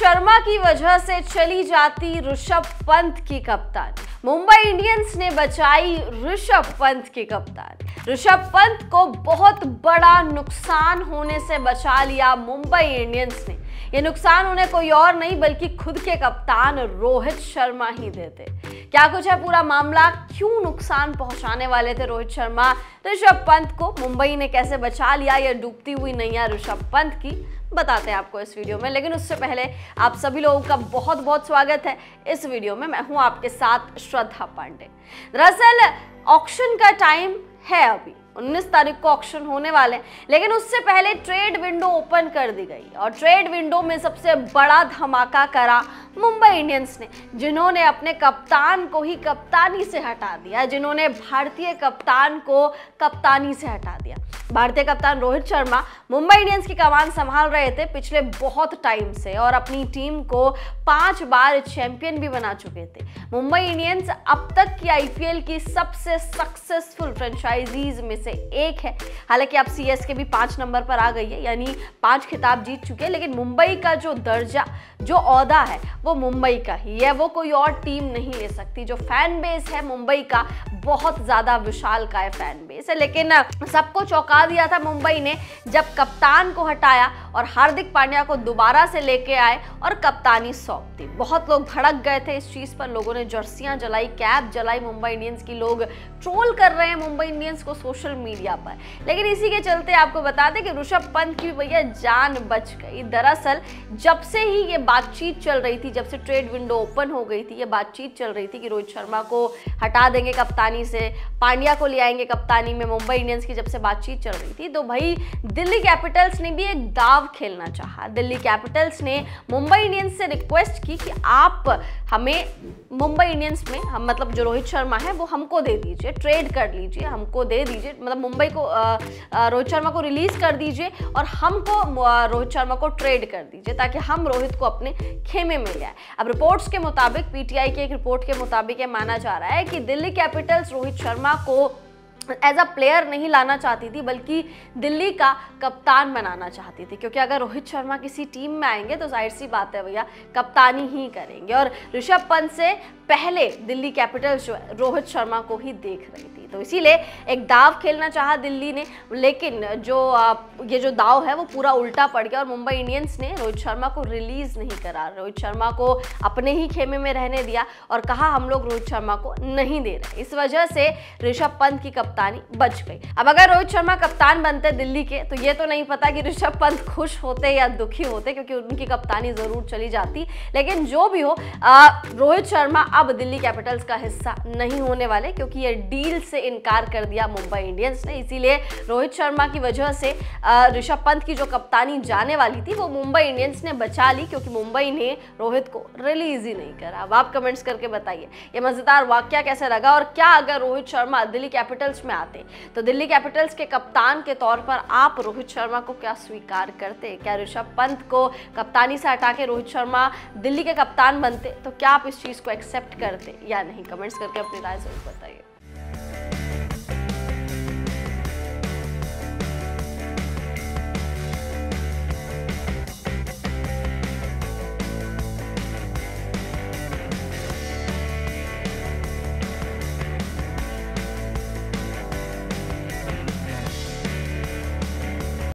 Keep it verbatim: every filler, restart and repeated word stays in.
शर्मा की वजह से चली जाती ऋषभ पंत की कप्तानी। मुंबई इंडियंस ने बचाई ऋषभ पंत की कप्तानी। ऋषभ पंत को बहुत बड़ा नुकसान होने से बचा लिया मुंबई इंडियंस ने। ये नुकसान उन्हें कोई और नहीं बल्कि खुद के कप्तान रोहित शर्मा ही देते। क्या कुछ है पूरा मामला, क्यों नुकसान पहुंचाने वाले थे रोहित शर्मा ऋषभ पंत को, मुंबई ने कैसे बचा लिया ये डूबती हुई नैया ऋषभ पंत की, बताते हैं आपको इस वीडियो में। लेकिन उससे पहले आप सभी लोगों का बहुत बहुत स्वागत है इस वीडियो में। मैं हूं आपके साथ श्रद्धा पांडे। दरअसल ऑक्शन का टाइम है, अभी उन्नीस तारीख को ऑक्शन होने वाले हैं, लेकिन उससे पहले ट्रेड विंडो ओपन कर दी गई और ट्रेड विंडो में सबसे बड़ा धमाका करा मुंबई इंडियंस ने, जिन्होंने अपने कप्तान को ही कप्तानी से हटा दिया, जिन्होंने भारतीय कप्तान को कप्तानी से हटा दिया। भारतीय कप्तान रोहित शर्मा मुंबई इंडियंस की कमान संभाल रहे थे पिछले बहुत टाइम से और अपनी टीम को पांच बार चैंपियन भी बना चुके थे। मुंबई इंडियंस अब तक की आईपीएल की सबसे सक्सेसफुल फ्रेंचाइजीज में से एक है। हालांकि अब सीएसके भी पांच नंबर पर आ गई है, यानी पांच खिताब जीत चुके हैं, लेकिन मुंबई का जो दर्जा, जो ओहदा है वो मुंबई का ही है, वो कोई और टीम नहीं ले सकती। जो फैन बेस है मुंबई का बहुत ज्यादा विशाल का है फैन बेस है। लेकिन सबको चौंका दिया था मुंबई ने जब कप्तान को हटाया और हार्दिक पांड्या को दोबारा से लेके आए और कप्तानी सौंप दी। बहुत लोग भड़क गए थे इस चीज पर, लोगों ने जर्सियां जलाई, कैप जलाई मुंबई इंडियंस की, लोग ट्रोल कर रहे हैं मुंबई इंडियंस को सोशल मीडिया पर। लेकिन इसी के चलते आपको बता दें कि ऋषभ पंत की भैया जान बच गई। दरअसल जब से ही ये बातचीत चल रही थी, जब से ट्रेड विंडो ओपन हो गई थी, ये बातचीत चल रही थी कि रोहित शर्मा को हटा देंगे कप्तानी से, पांड्या को ले आएंगे कप्तानी में, मुंबई इंडियंस की जब से बातचीत चल रही थी, तो भाई दिल्ली कैपिटल्स ने भी एक दाव खेलना चाहा। दिल्ली कैपिटल्स ने मुंबई इंडियंस से रिक्वेस्ट की कि आप हमें मुंबई इंडियंस में, हम मतलब जो रोहित शर्मा है वो हमको दे दीजिए, ट्रेड कर लीजिए, हमको दे दीजिए, मतलब मुंबई को आ, आ, रोहित शर्मा को रिलीज कर दीजिए और हमको रोहित शर्मा को ट्रेड कर दीजिए ताकि हम रोहित को अपने खेमे में ले आए। अब रिपोर्ट्स के मुताबिक, पीटीआई की एक रिपोर्ट के मुताबिक ये माना जा रहा है कि दिल्ली कैपिटल्स रोहित शर्मा को एज अ प्लेयर नहीं लाना चाहती थी बल्कि दिल्ली का कप्तान बनाना चाहती थी, क्योंकि अगर रोहित शर्मा किसी टीम में आएंगे तो जाहिर सी बात है भैया कप्तानी ही करेंगे। और ऋषभ पंत से पहले दिल्ली कैपिटल्स जो है रोहित शर्मा को ही देख रही थी, तो इसीलिए एक दाव खेलना चाहा दिल्ली ने। लेकिन जो ये जो दाव है वो पूरा उल्टा पड़ गया और मुंबई इंडियंस ने रोहित शर्मा को रिलीज नहीं करा, रोहित शर्मा को अपने ही खेमे में रहने दिया और कहा हम लोग रोहित शर्मा को नहीं दे रहे। इस वजह से ऋषभ पंत की कप्तानी बच गई। अब अगर रोहित शर्मा कप्तान बनते दिल्ली के, तो ये तो नहीं पता कि ऋषभ पंत खुश होते या दुखी होते, क्योंकि उनकी कप्तानी जरूर चली जाती। लेकिन जो भी हो, रोहित शर्मा अब दिल्ली कैपिटल्स का हिस्सा नहीं होने वाले, क्योंकि ये डील से इनकार कर दिया मुंबई इंडियंस ने। इसीलिए रोहित शर्मा की वजह से ऋषभ पंत की जो कप्तानी जाने वाली थी वो मुंबई इंडियंस ने बचा ली, क्योंकि मुंबई ने रोहित को रिलीज ही नहीं करा। अब आप कमेंट्स करके बताइए ये मजेदार वाकया कैसे लगा, और क्या अगर रोहित शर्मा दिल्ली कैपिटल्स में आते तो दिल्ली कैपिटल्स के कप्तान के तौर पर आप रोहित शर्मा को क्या स्वीकार करते? क्या ऋषभ पंत को कप्तानी से हटा के रोहित शर्मा दिल्ली के कप्तान बनते, तो क्या आप इस चीज को एक्सेप्ट करते या नहीं? कमेंट्स करके अपनी राय जरूर बताइए।